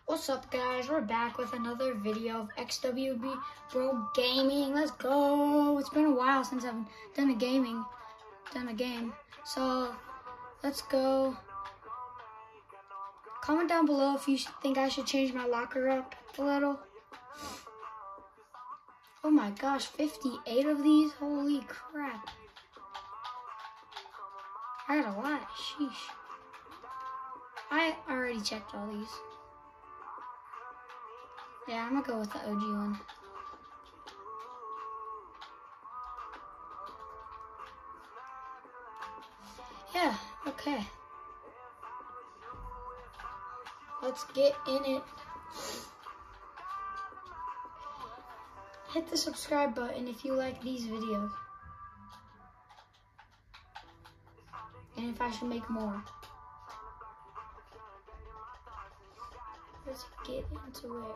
What's up, guys? We're back with another video of XWB Bro Gaming. Let's go. It's been a while since I've done a game. So let's go. Comment down below if you think I should change my locker up a little. Oh my gosh, 58 of these? Holy crap. I had a lot. Sheesh. I already checked all these. Yeah, I'm gonna go with the OG one. Yeah, okay. Let's get in it. Hit the subscribe button if you like these videos. And if I should make more. Let's get into it.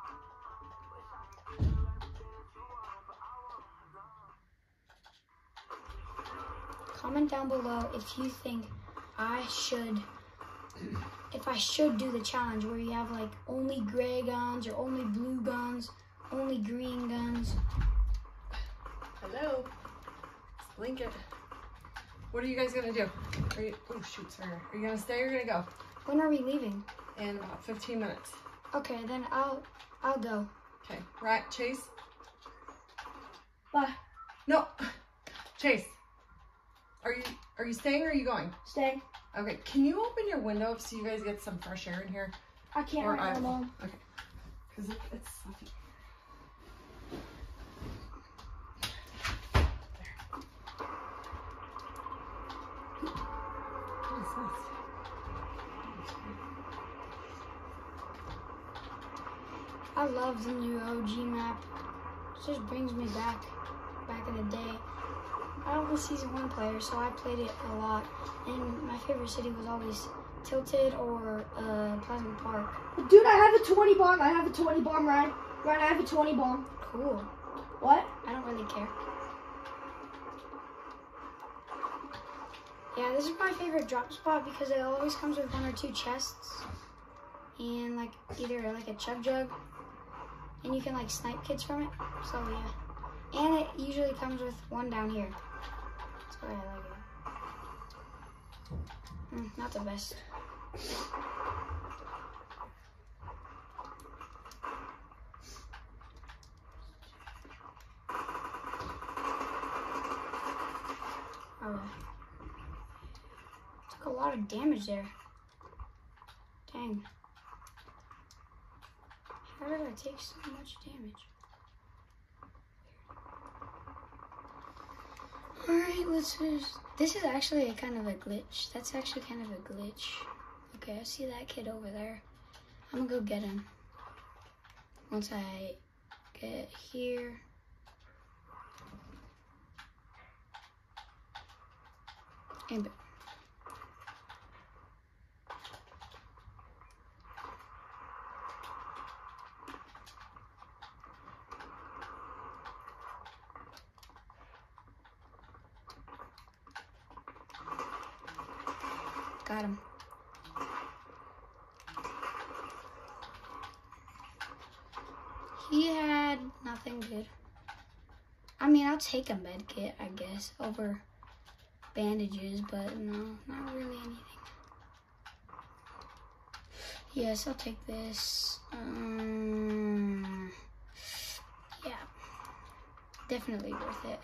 Comment down below if you think I should do the challenge where you have like only gray guns or only blue guns, only green guns. Hello, it's Lincoln. What are you guys gonna do? Are you, oh shoot, sorry. Are you gonna stay or gonna go? When are we leaving? In about 15 minutes. Okay, then I'll go. Okay, right, Chase? Bye. No, Chase. Are you staying or are you going? Stay. Okay, can you open your window so you guys get some fresh air in here? I can't right now, Mom. Okay, because it's stuffy. What is this? I love the new OG map. It just brings me back in the day. I'm a Season 1 player, so I played it a lot. And my favorite city was always Tilted or Pleasant Park. Dude, I have a 20 bomb. I have a 20 bomb, Ryan. Ryan, I have a 20 bomb. Cool. What? I don't really care. Yeah, this is my favorite drop spot because it always comes with 1 or 2 chests. And like either like a chug jug. And you can like snipe kids from it. So yeah. And it usually comes with 1 down here. So yeah, I like it. Not the best. Oh, took a lot of damage there. Dang. How did I take so much damage? Alright, let's just... This is actually a kind of a glitch. That's actually kind of a glitch. Okay, I see that kid over there. I'm gonna go get him. Once I get here. And got him. He had nothing good. I mean, I'll take a med kit, I guess, over bandages, but no, not really anything. Yes, I'll take this. Yeah, definitely worth it.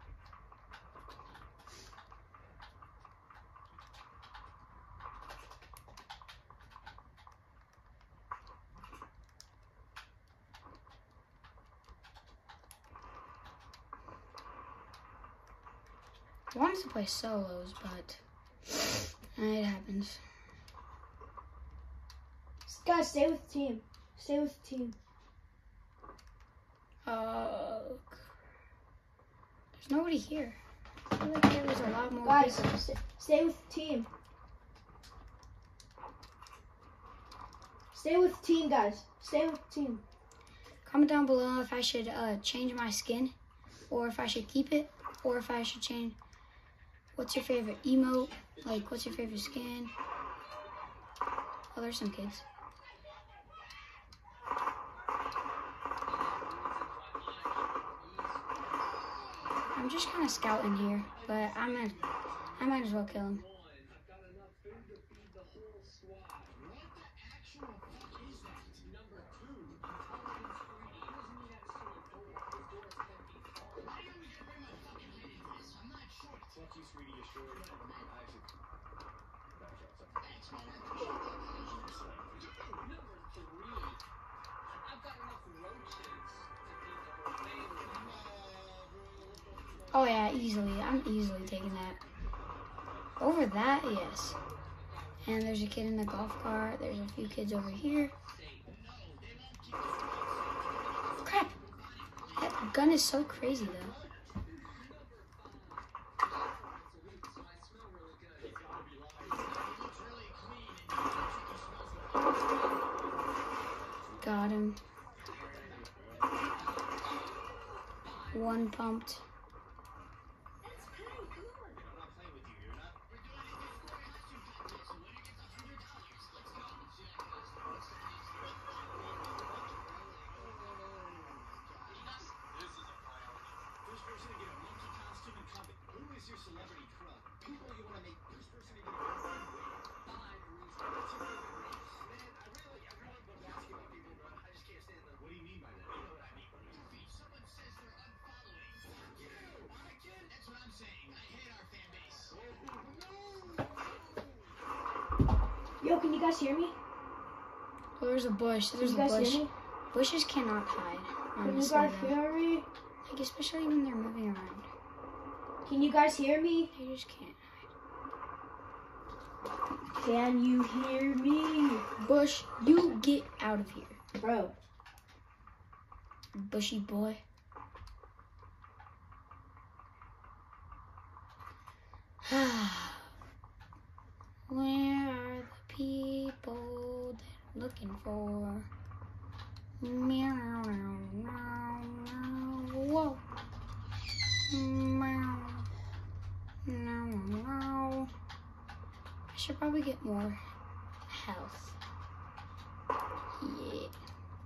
I wanted to play solos, but it happens. Guys, stay with the team. Stay with the team. There's nobody here. I feel like there was a lot more Guys, people. stay with the team. Stay with the team, guys. Stay with the team. Comment down below if I should change my skin, or if I should keep it, or if I should change. What's your favorite emote? Like, what's your favorite skin? Oh, there's some kids. I'm just kind of scouting here, but I might as well kill him. Oh yeah, easily. I'm easily taking that. Over that, yes. And there's a kid in the golf cart. There's a few kids over here. Crap! That gun is so crazy though. Got him. One pumped. Yo, can you guys hear me? Oh, there's a bush. There's a Can you guys bush. hear me? Bushes cannot hide. Can you Honestly, guys though. hear me? Like especially when they're moving around, Can you guys hear me? they just can't hide. Can you hear me? Bush, you get out of here, Bro. bushy boy. Where are the people that I'm looking for? Meow, meow, meow, meow. Whoa. Meow. Meow, meow. I should probably get more health. Yeah.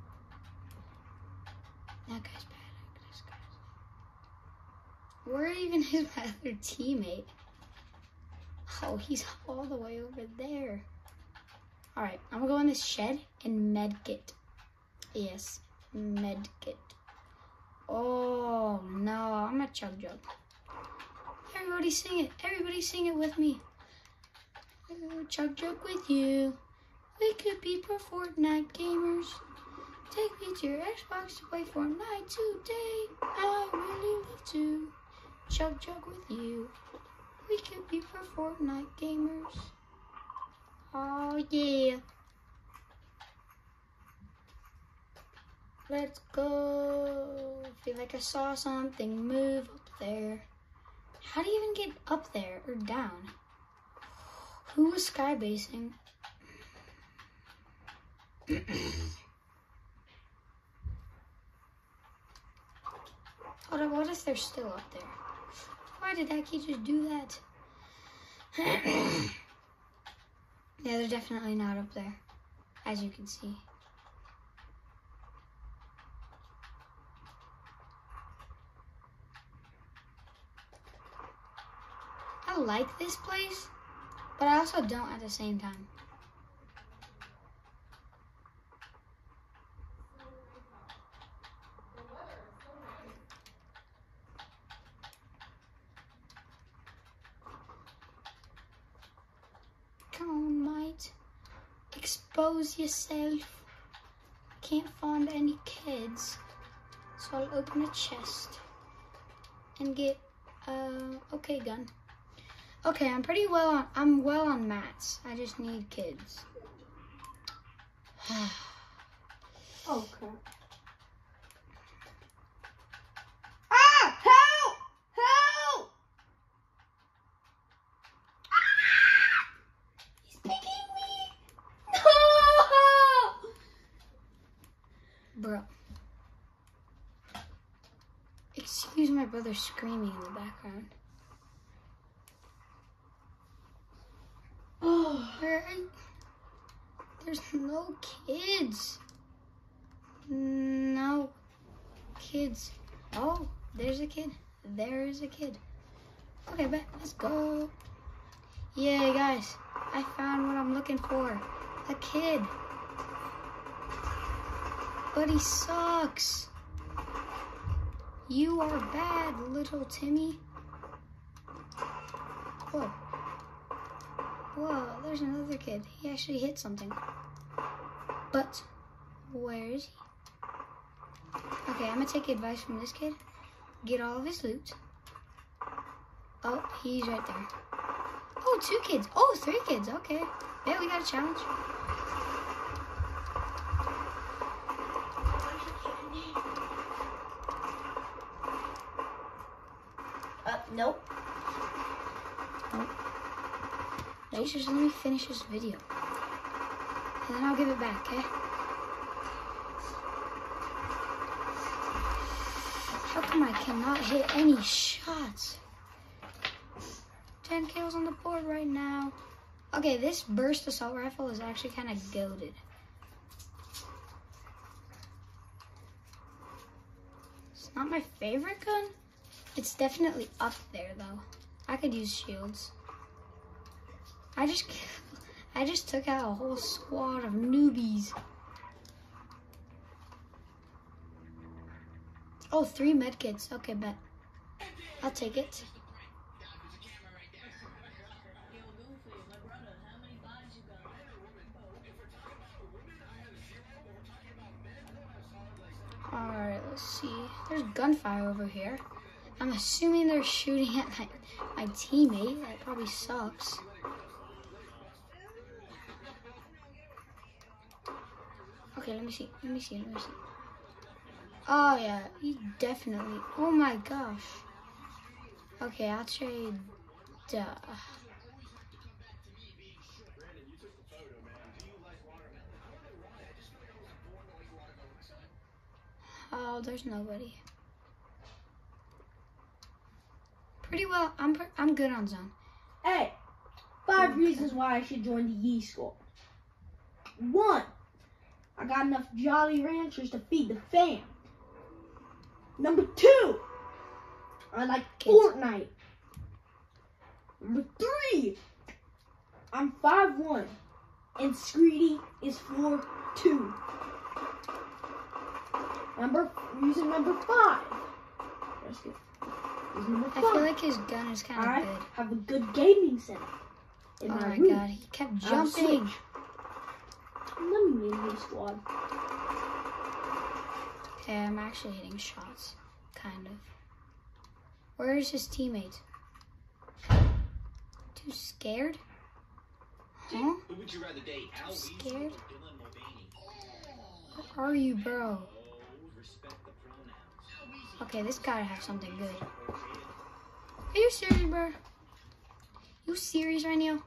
That guy's bad. This guy's... Where even is my other teammate? Oh, he's all the way over there. Alright, I'm gonna go in this shed and medkit. Yes, medkit. Oh no, I'm a chug jug. Everybody sing it. Everybody sing it with me. Chug jug with you. We could be pro Fortnite gamers. Take me to your Xbox to play Fortnite today. I really love to chug jug with you. We could be pro Fortnite gamers. Oh yeah. Let's go. Feel like I saw something move up there. How do you even get up there or down? Who was skybasing? Hold on, what if they're still up there? Why did that kid just do that? Yeah, they're definitely not up there, as you can see. I like this place, but I also don't at the same time. Come on, mate. Expose yourself. Can't find any kids, so I'll open a chest and get okay gun. Okay, I'm well on mats. I just need kids. Oh crap. Ah! Help! Help! Ah! He's picking me! No! Bro. Excuse my brother screaming in the background. Oh, There's no kids. No kids. Oh, there's a kid. there is a kid. Okay, bet. Let's go. Yeah, guys. I found what I'm looking for. A kid. But he sucks. You are bad, little Timmy. Whoa. Whoa, there's another kid. He actually hit something. But where is he? Okay, I'm gonna take advice from this kid. Get all of his loot. Oh, he's right there. Oh, 2 kids. Oh, 3 kids. Okay. Yeah, we got a challenge. Nope. Nope. No, just let me finish this video. And then I'll give it back, okay? How come I cannot hit any shots? 10 kills on the board right now. Okay, this burst assault rifle is actually kind of goated. It's not my favorite gun. It's definitely up there though. I could use shields. I just took out a whole squad of newbies. Oh, 3 medkits. Okay, bet. I'll take it. Alright, let's see. There's gunfire over here. I'm assuming they're shooting at my teammate. That probably sucks. Okay, let me see. Oh, yeah. He definitely... Oh, my gosh. Okay, I'll trade... Duh. Oh, there's nobody. Pretty well. I'm good on zone. Hey, 5 reasons why I should join the Yee School. 1, I got enough Jolly Ranchers to feed the fam. Number 2, I like Fortnite. Number 3, I'm 5'1", and Screedy is 4'2". Reason number 5. That's good. I feel like his gun is kind of I good. have a good gaming setup in Oh my my room. god, he kept jumping. Let me in this squad. Okay, I'm actually hitting shots. Kind of. Where is his teammate? Too scared? Huh? Who would you rather date, Al Weezy or Scared? Dylan Mulvaney? Where are you, bro? Respect the pronouns. Okay, this gotta have something good. Are you serious, bro? You serious right now?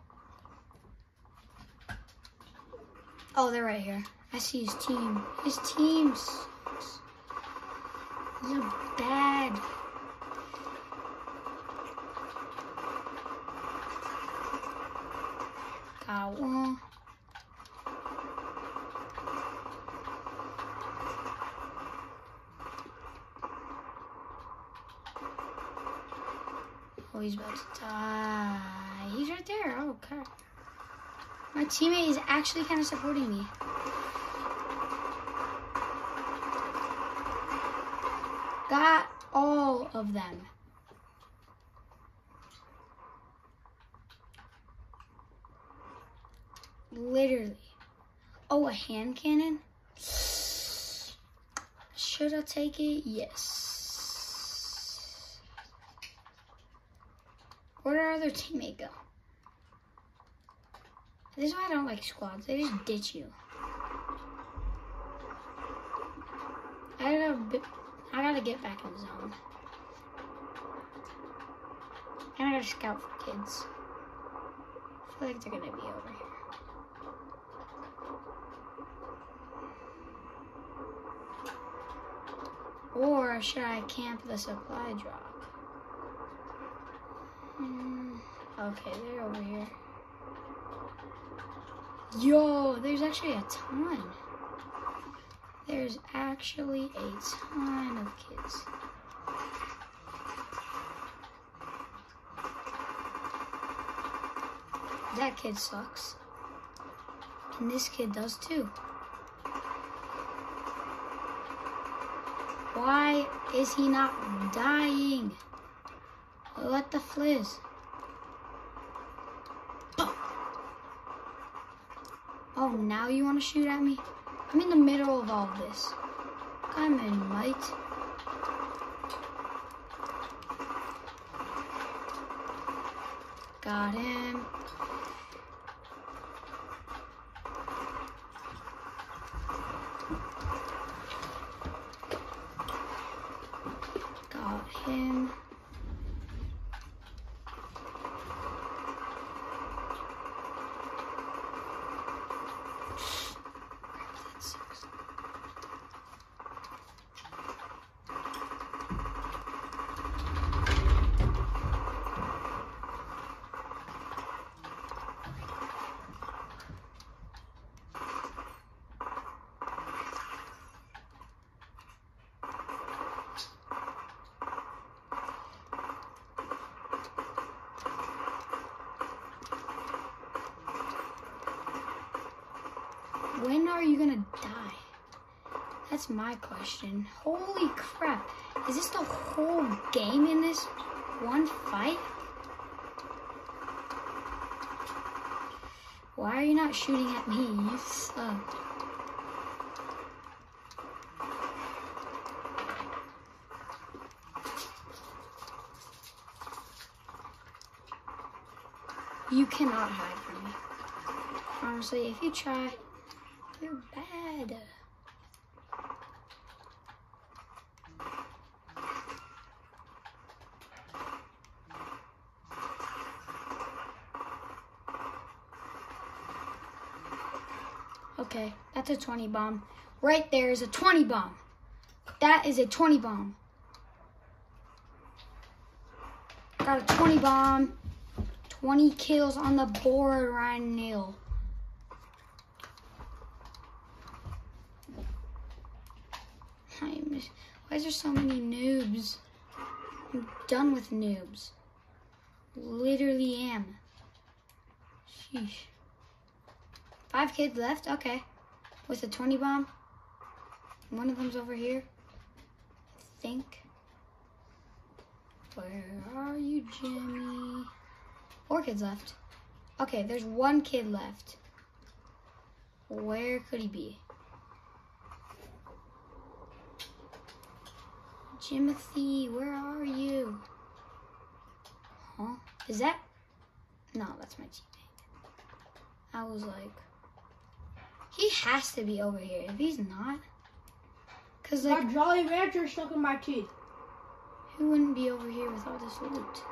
Oh, they're right here. I see his team. His team sucks. You're bad. Got one. Oh, he's about to die. He's right there. Oh, okay. My teammate is actually kind of supporting me. Got all of them. Literally. Oh, a hand cannon? Should I take it? Yes. Where did our other teammate go? This is why I don't like squads. They just ditch you. I gotta get back in the zone. And I gotta scout for kids. I feel like they're gonna be over here. Or should I camp the supply drop? Okay, they're over here. Yo, there's actually a ton. There's actually a ton of kids. That kid sucks. And this kid does too. Why is he not dying? What the flizz? Oh, now you want to shoot at me? I'm in the middle of all of this. Come in, mate. Got him. Got him. That sucks. When are you gonna die? That's my question. Holy crap. Is this the whole game in this one fight? Why are you not shooting at me? You suck. You cannot hide from me. Honestly, if you try, you're bad. Okay, that's a 20 bomb. Right there is a 20 bomb. That is a 20 bomb. Got a 20 bomb. 20 kills on the board, Ryan Neal. Why is there so many noobs? I'm done with noobs. Literally am. Sheesh. 5 kids left? Okay. With a 20 bomb. One of them's over here. I think. Where are you, Jimmy? 4 kids left. Okay, there's 1 kid left. Where could he be? Jimothy, where are you? Huh? Is that? No, that's my teammate. I was like, he has to be over here. If he's not, cause like, My Jolly Rancher stuck in my teeth. who wouldn't be over here with all this loot?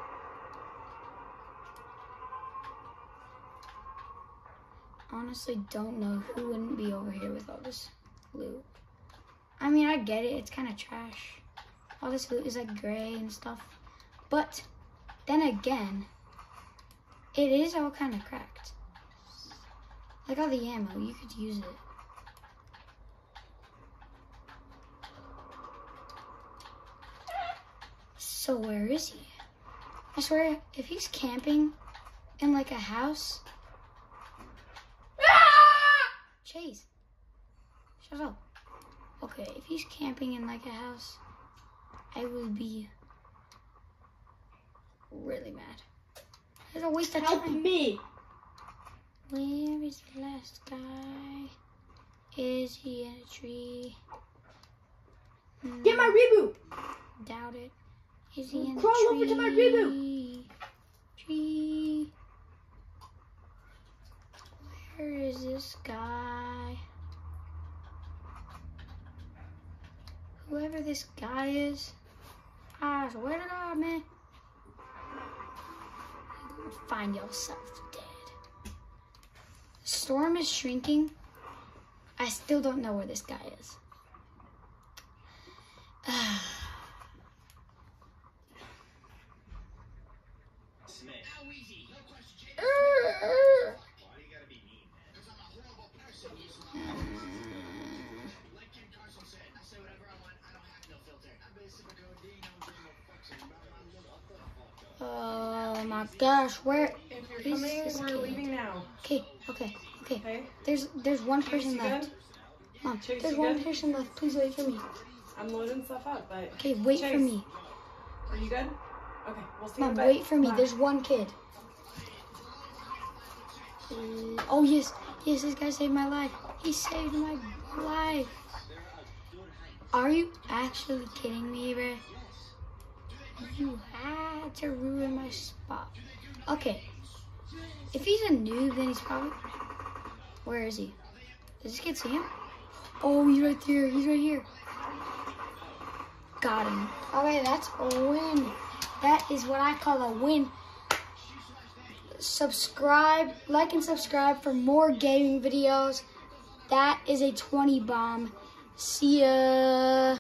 Honestly, don't know who wouldn't be over here with all this loot. I mean, I get it. It's kind of trash. All this loot is like gray and stuff. But then again, it is all kind of cracked. Like all the ammo, you could use it. So where is he? I swear, if he's camping in like a house. Chase, shut up. Okay, if he's camping in like a house, I will be really mad. It's a waste of Help time. me. Where is the last guy? Is he in a tree? Get my reboot. Doubt it. Is he in the Crawl tree? over to my reboot. Tree. Where is this guy? Whoever this guy is, I swear to God, man. You're gonna find yourself dead. The storm is shrinking. I still don't know where this guy is. Smith. How easy? No question. Why do you gotta be mean, man? Because I'm a horrible person. Like Ken Carson said, I say whatever I want. I don't have no filter. I'm basically going, no fucks. Oh my gosh, where? If you're You're coming. We're leaving now. Okay. Okay. There's one person You left. good? Mom, Chase, there's you one good? person left. Please wait for me. I'm loading stuff up, but. Okay, wait Chase, for me. Are you good? Okay, we'll see you in Mom, a bit. wait for me. Bye. There's one kid. Oh, yes. Yes, this guy saved my life. He saved my life. Are you actually kidding me, bro? You had to ruin my spot. Okay. If he's a noob, then he's probably... Where is he? Does this kid see him? Oh, he's right there. He's right here. Got him. Okay, that's a win. That is what I call a win. Subscribe, like and subscribe for more gaming videos. That is a 20 bomb. See ya.